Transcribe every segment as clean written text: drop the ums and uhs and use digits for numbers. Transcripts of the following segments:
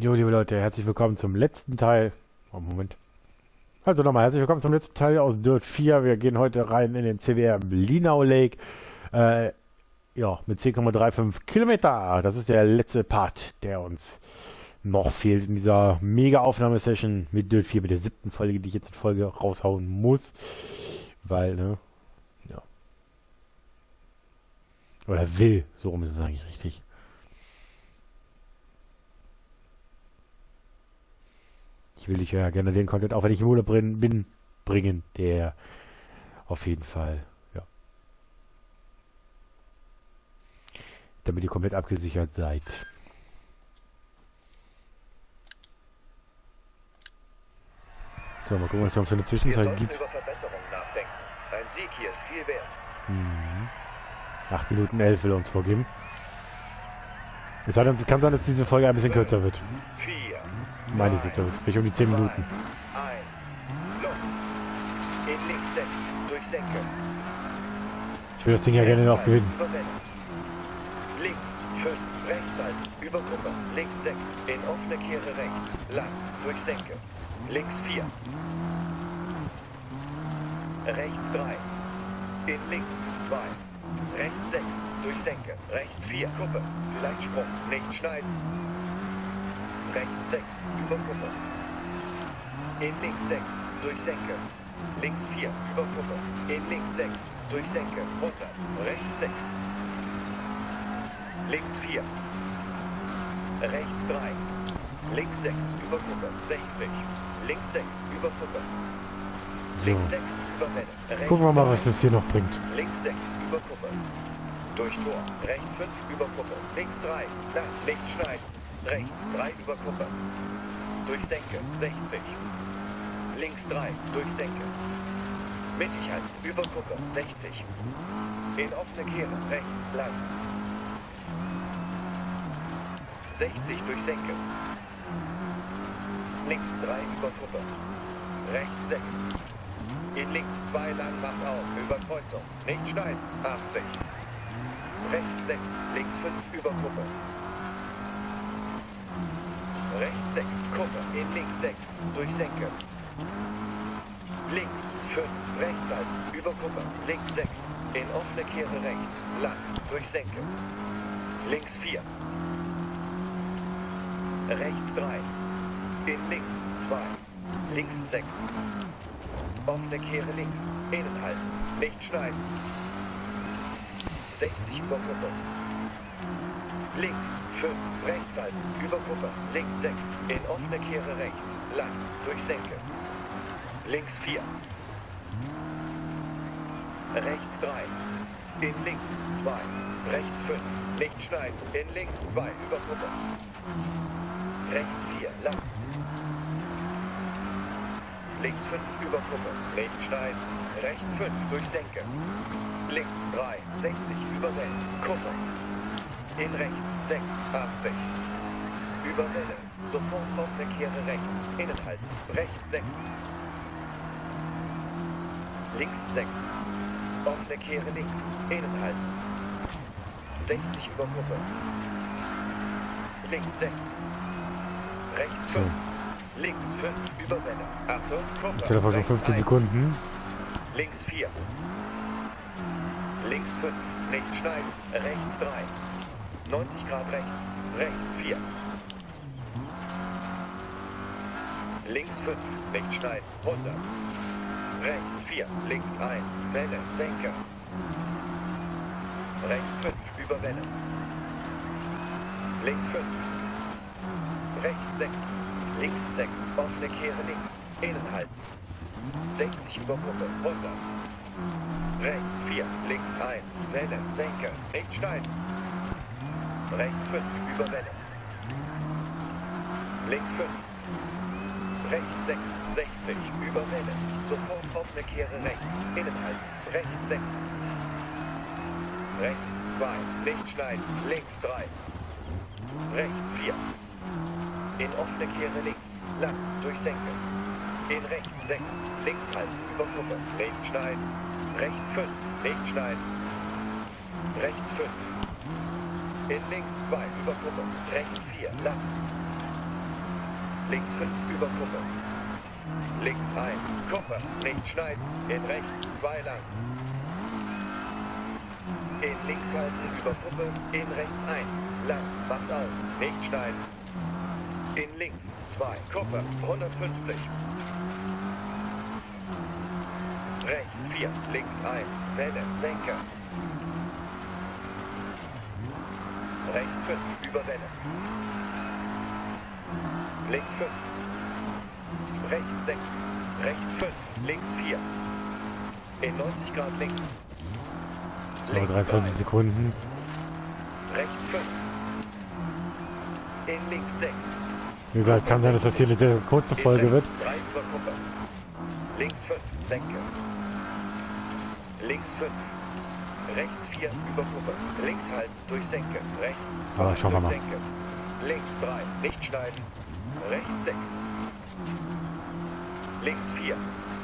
Jo, liebe Leute, herzlich willkommen zum letzten Teil. Oh, Moment. Also nochmal, herzlich willkommen zum letzten Teil aus Dirt 4. Wir gehen heute rein in den CWR Linau Lake. Ja, mit 10,35 Kilometer. Das ist der letzte Part, der uns noch fehlt in dieser Mega-Aufnahmesession mit Dirt 4, mit der 7. Folge, die ich jetzt in Folge raushauen muss. Weil, ne? Ja. Oder will. So rum ist es eigentlich richtig. Ich will dich ja gerne den Content, auch wenn ich im Urlaub bin, bringen, der auf jeden Fall, ja. Damit ihr komplett abgesichert seid. So, mal gucken, was es uns für eine Zwischenzeit gibt. Über Verbesserungen nachdenken. Ein Sieg hier ist viel wert. 8 Minuten 11 will er uns vorgeben. Es kann sein, dass diese Folge ein bisschen kürzer wird. 4. Meines wird wirklich um die 10 Minuten. 1. Los. In links 6. Durch Senke. Ich will das Ding ja gerne noch gewinnen. Überwenden. Links 5. Rechts halten. Über Kuppe. Links 6. In offene Kehre rechts. Lang. Durch Senke. Links 4. Rechts 3. In links 2. Rechts 6. Durch Senke. Rechts 4. Kuppe. Vielleicht Sprung. Nicht schneiden. Rechts 6. Über Kuppe. In links 6. Durch Senke. Links 4. Über Kuppe. In links 6. Durch Senke. 100. Rechts 6. Links 4. Rechts 3. Links 6. Über Kuppe. 60. Links 6. Über Kuppe. So. Links 6. Über Welle. Gucken wir mal, was das hier noch bringt. Links 6 über Kuppe. Durch Tor. Rechts 5 über Kuppe. Links 3. Lang. Nicht schneiden. Rechts 3 über Kuppe. Durch Senke. 60. Links 3. Durch Senke. Mittig halten. Über Kuppe. 60. In offene Kehre. Rechts. Lang. 60 durch Senke. Links 3 über Kuppe. Rechts 6. In links 2 lang macht auf. Über Kreuzung. Nicht schneiden. 80. Rechts 6. Links 5 über Kuppe. Rechts 6. Kuppe. In links 6. Durch Senke. Links 5. Rechts halten. Über Kuppe. Links 6. In offene Kehre rechts. Lang. Durch Senke. Links 4. Rechts 3. In links 2. Links 6. Offene Kehre links. Innen halten. Nicht schneiden. 60 über Kuppe. Links 5. Rechts halten. Über Kuppe. Links 6. In offene Kehre rechts. Lang. Durch Senke. Links 4. Rechts 3. In links 2. Rechts 5. Nicht schneiden. In links 2. Über Kuppe. Rechts 4. Lang. Links 5 über Kuppe. Nicht schneiden. Rechts 5 durch Senke. Links 3. 60 über Welle. Kuppe. In rechts 6. 80. Über Welle. Sofort auf der Kehre rechts. Innen halten. Rechts 6. Links 6. Offene Kehre links. Innen halten. 60 über Kuppe. Links 6. Rechts 5. Links 5 über Welle. Achtung, Kuppe. Telefon schon 15 Sekunden. Links 4. Links 5. Nicht schneiden. Rechts 3. 90 Grad rechts. Rechts 4. Links 5. Nicht schneiden. 100. Rechts 4. Links 1. Welle. Senke. Rechts 5. Über Welle. Links 5. Rechts 6. Links 6. Offene Kehre links. Innen halten. 60 über Kuppe. 100. Rechts 4. Links 1. Welle. Senke. Nicht schneiden. Rechts 5. Über Welle. Links 5. Rechts 6. 60. Über Welle. Sofort offene Kehre rechts. Innen halten. Rechts 6. Rechts 2. Nicht schneiden. Links 3. Rechts 4. In offene Kehre links. Lang. Durch Senke. In rechts 6. Links halten. Über Kuppe. Nicht schneiden. Rechts 5. Nicht schneiden. Rechts 5. In links 2. Über Kuppe. Rechts 4. Lang. links 5 über Kuppe. Links 1, Kuppe, nicht schneiden, in rechts 2 lang. In links halten über Kuppe, in rechts 1, lang, macht auf, nicht schneiden. In links 2, Kuppe, 150. Rechts 4, links 1, Welle, Senke. Rechts 5, über Welle. Links 5. Rechts 6, rechts 5, links 4. In 90 Grad links. So, 23 Sekunden. Rechts 5. In links 6. Wie gesagt, kann sein, dass das hier eine sehr kurze Folge wird. 3 über Kuppe. Links 5, Senke. Links 5. Rechts 4 über Kuppe. Links halten durch Senke. Rechts 2 schauen wir durch mal. Senke. Links 3, nicht schneiden. Rechts 6. Links 4.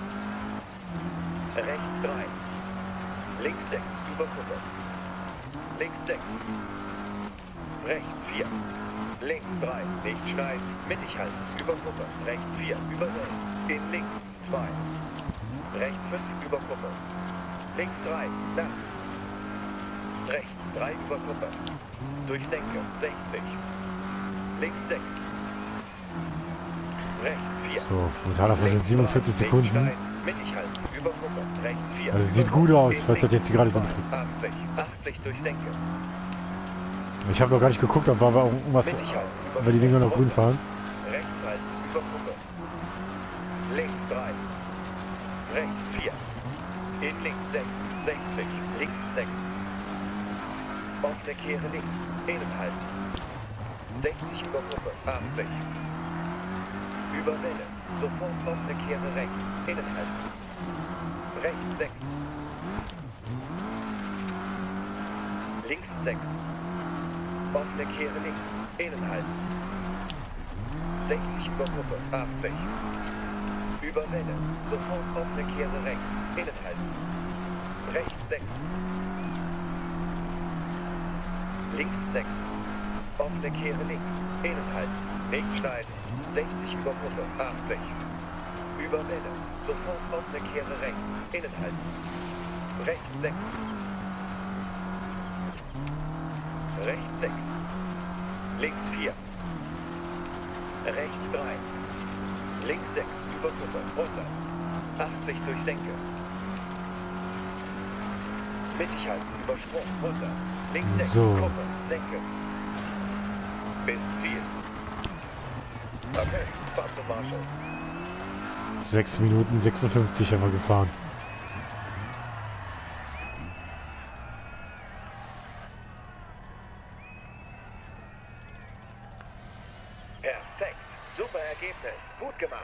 Rechts 3. Links 6 über Kuppe. Links 6. Rechts 4. Links 3. Nicht schneiden. Mittig halten. Über Kuppe. Rechts 4. Über Wellen. In links 2. Rechts 5 über Kuppe. Links 3. Lang. Rechts 3 über Kuppe. Durch Senke. 60. Links 6. Rechts 4. So, momentan auf 47 Sekunden. Mittig halten, über Kuppe, rechts 4. Also sieht gut aus, was das jetzt gerade so betrifft. 80 durch Senke. Ich habe noch gar nicht geguckt, ob wir irgendwas, Mittig halten, weil die Dinger noch grün fahren. Rechts halten, über Kuppe. Links 3. Rechts 4. In links 6, 60. Links 6. Offene Kehre links, innen halten. 60 über Kuppe, 80. Über Welle. Sofort offene Kehre rechts. Innen halten. Rechts 6. Links 6. Offene Kehre links. Innen halten. 60 über Kuppe. 80. Über Welle. Sofort offene Kehre rechts. Innen halten. Rechts 6. Links 6. Offene Kehre links. Innen halten. Nicht schneiden. 60 über Kuppe, 80. Über Welle. Sofort offene Kehre rechts. Innen halten. Rechts 6. Rechts 6. Links 4. Rechts 3. Links 6 über Kuppe, 100. 80 durch Senke. Mittig halten, Übersprung, 100. Links 6, So. Kuppe, Senke. Bis Ziel. Okay, fahr zum Marshall. 6 Minuten 56 haben wir gefahren. Perfekt. Super Ergebnis. Gut gemacht.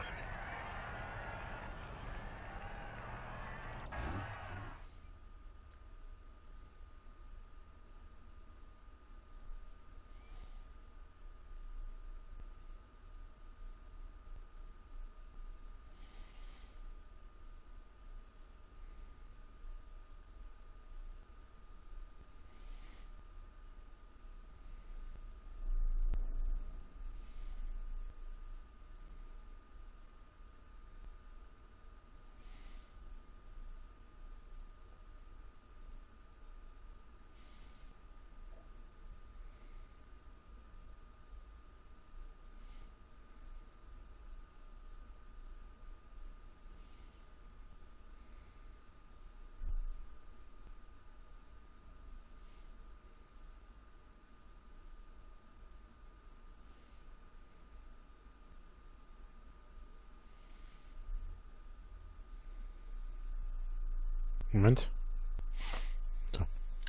Moment. So.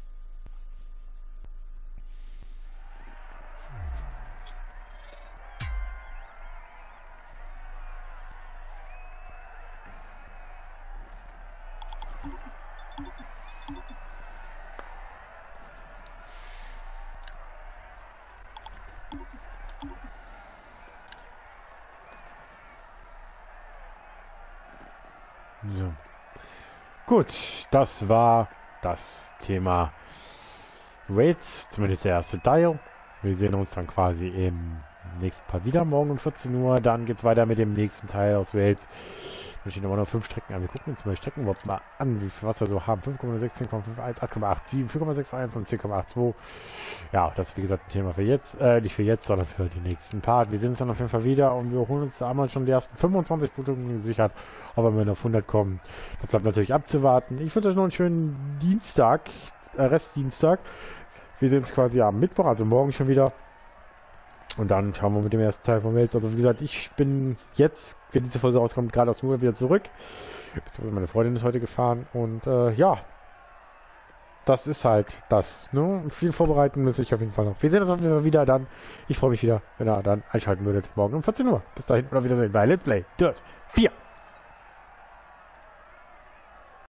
So. Gut, das war das Thema Raids, zumindest der erste Teil. Wir sehen uns dann quasi im nächsten Part wieder, morgen um 14 Uhr. Dann geht es weiter mit dem nächsten Teil aus Wales. Da stehen aber noch 5 Strecken an. Wir gucken uns mal die Strecken überhaupt mal an, wie viel was wir so haben. 5,16, 5,51, 8,87, 4,61 und 10,82. Ja, das ist wie gesagt ein Thema für jetzt. Nicht für jetzt, sondern für den nächsten Part. Wir sehen uns dann auf jeden Fall wieder und wir holen uns da einmal schon die ersten 25 Punkte gesichert. Aber wenn wir auf 100 kommen, das bleibt natürlich abzuwarten. Ich wünsche euch noch einen schönen Dienstag, Restdienstag. Wir sehen uns quasi am Mittwoch, also morgen schon wieder. Und dann schauen wir mit dem ersten Teil von Wales. Also wie gesagt, ich bin jetzt, wenn diese Folge rauskommt, gerade aus dem Urlaub wieder zurück. Beziehungsweise meine Freundin ist heute gefahren. Und ja, das ist halt das. Ne? Viel vorbereiten muss ich auf jeden Fall noch. Wir sehen uns auf jeden Fall wieder dann. Ich freue mich wieder, wenn ihr dann einschalten würdet. Morgen um 14 Uhr. Bis dahin, oder Wiedersehen bei Let's Play Dirt 4.